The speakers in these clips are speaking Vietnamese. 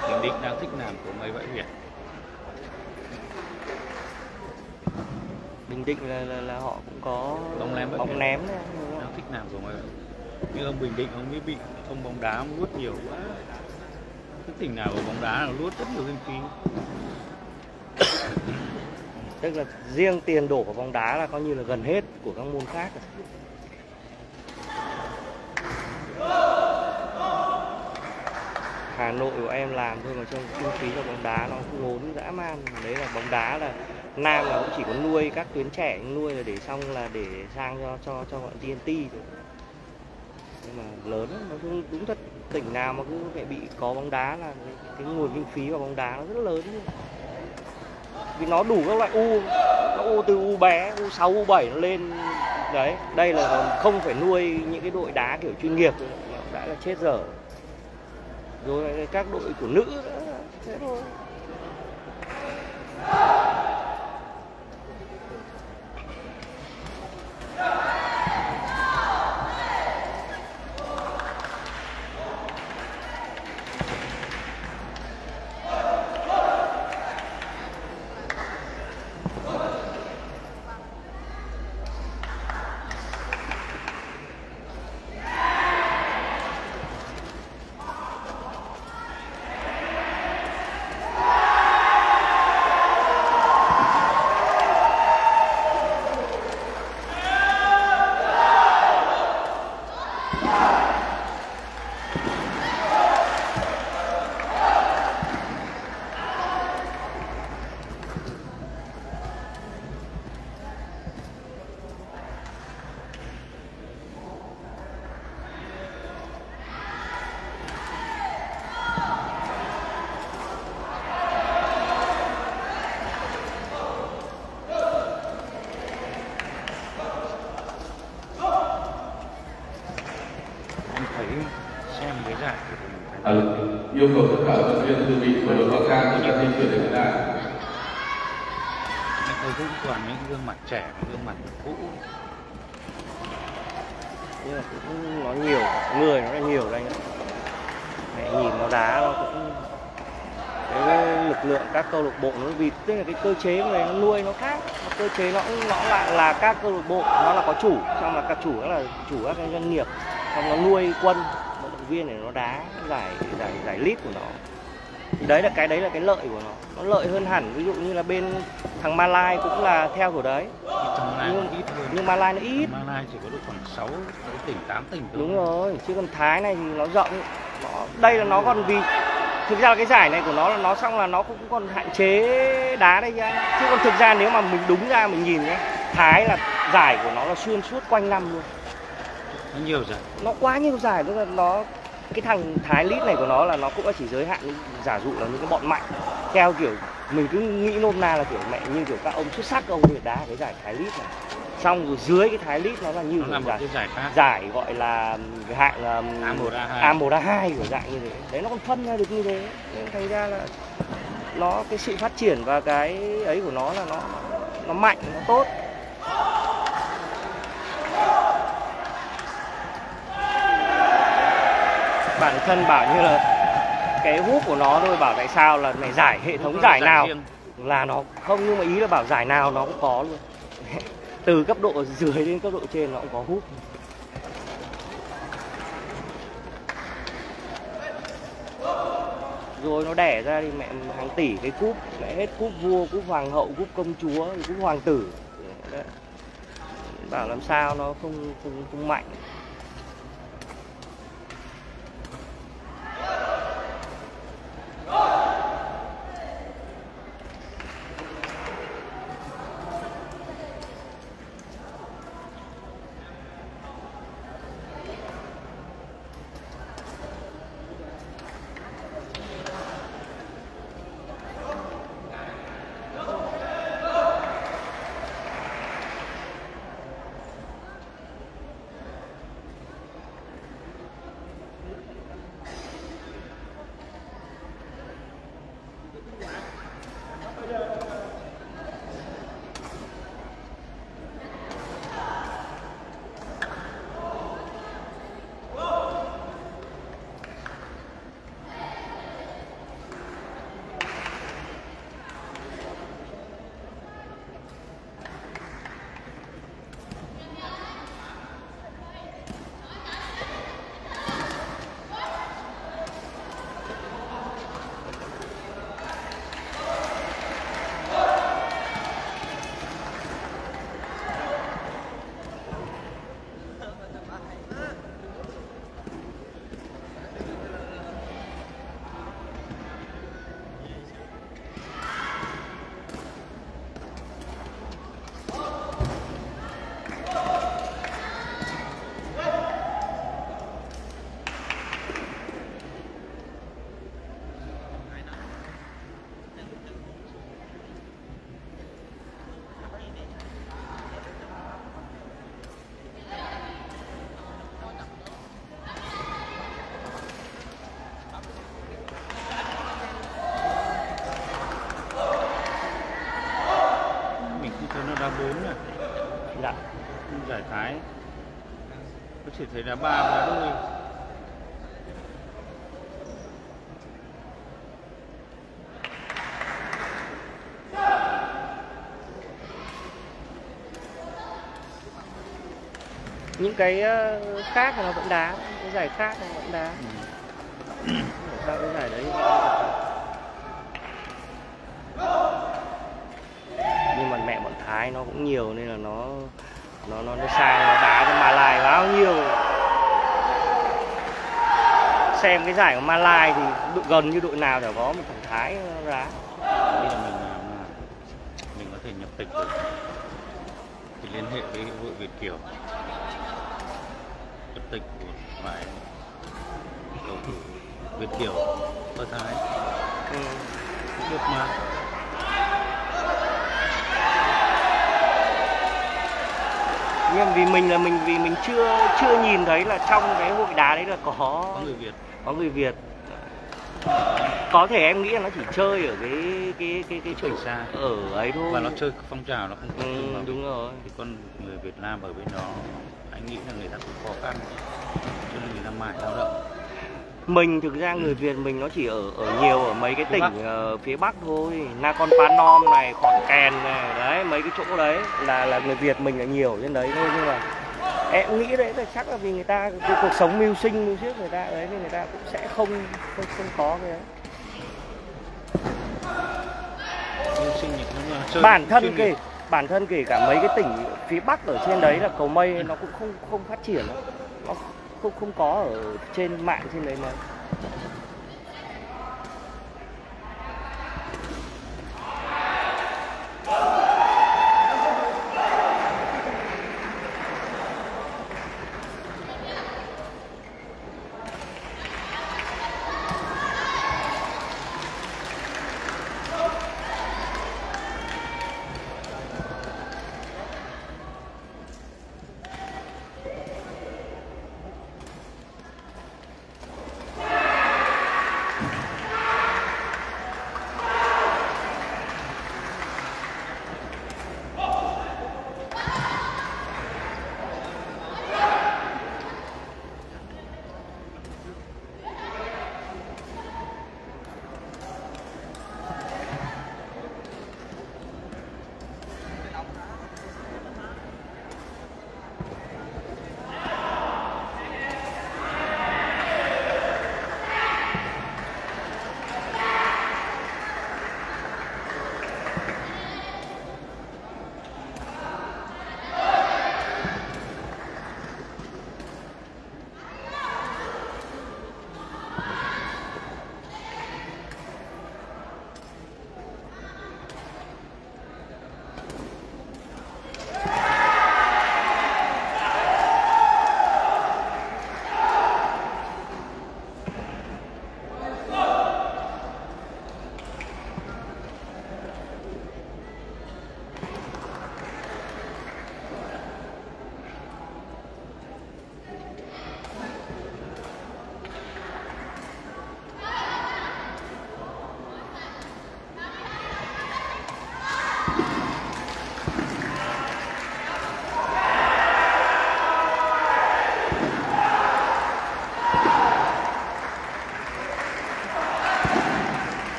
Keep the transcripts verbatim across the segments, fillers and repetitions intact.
Bình Định đang thích làm của mấy bãi biển. Bình Định là là, là họ cũng có Bóng ném, bóng ném đấy. Đang thích làm của mấy bãi. Nhưng ông Bình Định ông ấy bị ông bóng đá ông nuốt nhiều quá. Cái tỉnh nào của bóng đá nào nuốt rất nhiều kinh phí. Tức là riêng tiền đổ vào bóng đá là coi như là gần hết của các môn khác rồi. Hà Nội của em làm thôi mà trong kinh phí cho bóng đá nó cũng ngốn dã man. Đấy là bóng đá là nam là cũng chỉ có nuôi các tuyến trẻ, nuôi là để xong là để sang cho cho cho bọn tê en tê thôi. Nhưng mà lớn nó đúng, đúng thật, tỉnh nào mà cứ phải bị có bóng đá là cái, cái nguồn kinh phí vào bóng đá nó rất lớn. Vì nó đủ các loại U, nó U từ U bé, U sáu, U bảy nó lên. Đấy, đây là không phải nuôi những cái đội đá kiểu chuyên nghiệp, đã là chết dở. Rồi các đội của nữ nữa, thế thôi. Xem cái giải à, yêu cầu tất cả vận động viên dự bị của đội Bắc Giang chúng ta di chuyển đến lại. Tôi cũng toàn những gương mặt trẻ, gương mặt cũ. Nhưng mà cũng nó nhiều, người nó là nhiều đây nữa. Mẹ nhìn nó đá nó cũng cái lực lượng các câu lạc bộ nó vì tức là cái cơ chế này nó nuôi nó khác, nó cơ chế nó nó lại là các câu lạc bộ nó là có chủ, xong là các chủ đó là chủ các cái doanh nghiệp, xong nó nuôi quân vận động viên để nó đá giải giải giải lít của nó. Thì đấy là cái đấy là cái lợi của nó, nó lợi hơn hẳn. Ví dụ như là bên thằng Malai cũng là theo kiểu đấy, nhưng, ít hơn. nhưng Malai nó ít. Malai chỉ có được khoảng sáu tỉnh, tám tỉnh thôi. Đúng rồi, chứ còn Thái này thì nó rộng. Nó, đây là nó còn vì thực ra là cái giải này của nó là nó xong là nó cũng còn hạn chế đá đây nha. Chứ còn thực ra nếu mà mình đúng ra mình nhìn nhé, Thái là giải của nó là xuyên suốt quanh năm luôn. Nó nhiều giải. Nó quá nhiều giải, tức là nó cái thằng Thái Lít này của nó là nó cũng chỉ giới hạn giả dụ là những cái bọn mạnh. Theo kiểu mình cứ nghĩ nôm na là kiểu mẹ như kiểu các ông xuất sắc ông thì đá cái giải Thái Lít này. Xong rồi dưới cái Thái Lít nó là như nó giải, cái giải khác. Giải gọi là cái hạng um, A một A hai. A một A hai của dạng như thế. Đấy nó còn phân ra được như thế. Nên thành ra là nó cái sự phát triển và cái ấy của nó là nó nó mạnh, nó tốt. Bản thân bảo như là cái hút của nó thôi, bảo tại sao là này giải hệ thống giải nào là nó không, nhưng mà ý là bảo giải nào nó cũng có luôn. Từ cấp độ dưới đến cấp độ trên nó cũng có hút. Rồi nó đẻ ra thì mẹ hàng tỷ cái cúp, mẹ hết cúp vua, cúp hoàng hậu, cúp công chúa, cúp hoàng tử. Đấy. Bảo làm sao nó không không, không mạnh. bốn này. Dạ. Giải Thái có chỉ thấy đá ba và đá đôi. Những cái khác thì nó vẫn đá, cái giải khác nó vẫn đá. Ừ. Sao cái giải đấy? Nhưng mà mẹ bọn Thái nó cũng nhiều nên là nó nó nó, nó sai, nó đá cho Malai bao nhiêu. Xem cái giải của Malai thì đội, gần như đội nào đều có một thằng Thái nó đá. Bây giờ mình làm mình có thể nhập tịch được thì liên hệ với hội Việt Kiều nhập tịch của vài cầu thủ Việt Kiều ở Thái. Ừ. Được mà. Nhưng vì mình là mình vì mình chưa chưa nhìn thấy là trong cái hội đá đấy là có có người Việt. Có người Việt. Có thể em nghĩ là nó chỉ chơi ở cái cái cái cái chỗ xa ở ấy thôi. Và nó chơi phong trào nó không tập trung ừ, vào. Đúng rồi. Thì con người Việt Nam ở bên đó anh nghĩ là người ta cũng khó khăn cho nên người ta mãi lao động. Mình thực ra người Việt mình nó chỉ ở ở nhiều ở mấy cái tỉnh uh, phía Bắc thôi, Nakhon Panom này, Khon Kaen này, đấy mấy cái chỗ đấy là là người Việt mình là nhiều trên đấy thôi. Nhưng mà em nghĩ đấy là chắc là vì người ta cái cuộc sống mưu sinh mưu siết người ta đấy nên người ta cũng sẽ không không không có cái đấy. Mưu sinh thì cũng là chơi Bản thân chuyên kể nghiệp. bản thân kể cả mấy cái tỉnh phía Bắc ở trên đấy là cầu mây nó cũng không không phát triển đâu. Nó không không có ở trên mạng trên đấy mà.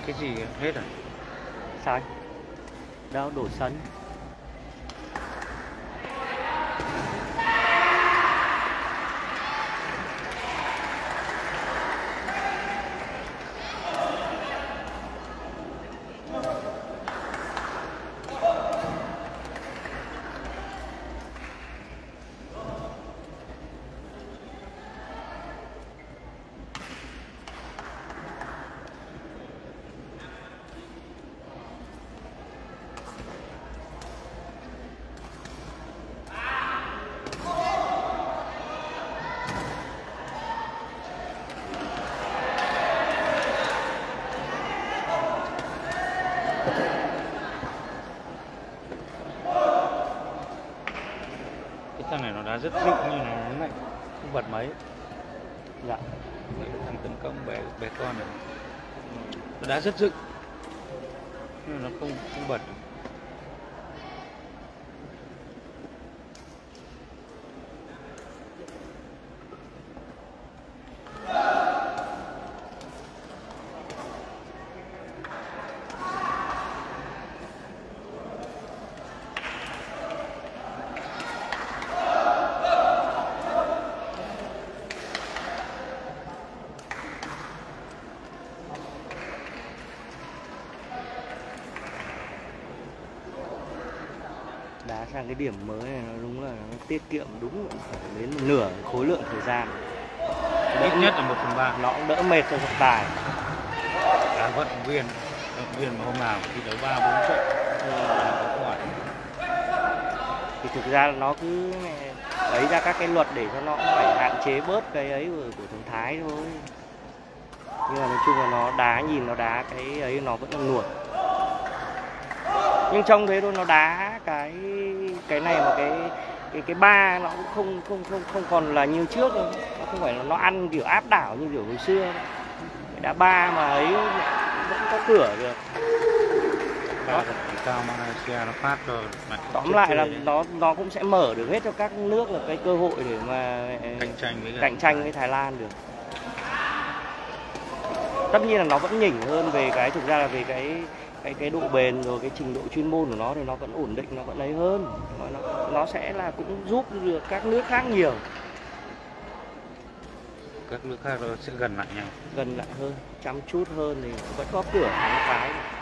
Cái gì hết à? Sao? Đâu đổ sân. Cái thằng này nó đá rất dựng nhưng nó mạnh, không bật mấy. Dạ. Cái thằng tấn công bé bé con này nó đá rất dựng nhưng mà nó không không bật. Đá sang cái điểm mới này nó đúng là nó tiết kiệm đúng đến một nửa khối lượng thời gian. Ít nhất là một phần ba. Nó cũng đỡ mệt cho trọng tài. Đá vận động viên, vận động viên mà hôm nào thi đấu ba bốn trận là có khỏi. Thì thực ra là nó cứ ấy ra các cái luật để cho nó phải hạn chế bớt cái ấy của, của thằng Thái thôi. Nhưng mà nói chung là nó đá, nhìn nó đá cái ấy nó vẫn là nuột. Nhưng trông thế thôi, nó đá cái cái này mà cái cái cái ba nó cũng không không không không còn là như trước nữa. Nó không phải là nó ăn kiểu áp đảo như kiểu hồi xưa. Cái đá ba mà ấy vẫn có cửa được. Đó cao Malaysia nó phát rồi. Tóm lại là nó nó cũng sẽ mở được hết cho các nước là cái cơ hội để mà cạnh tranh với cạnh tranh với Thái Lan được. Tất nhiên là nó vẫn nhỉnh hơn về cái thực ra là về cái cái cái độ bền rồi cái trình độ chuyên môn của nó thì nó vẫn ổn định, nó vẫn ấy hơn. Nó nó, nó sẽ là cũng giúp được các nước khác nhiều. Các nước khác nó sẽ gần lại nhau. Gần lại hơn, chăm chút hơn thì vẫn có cửa thắng Thái.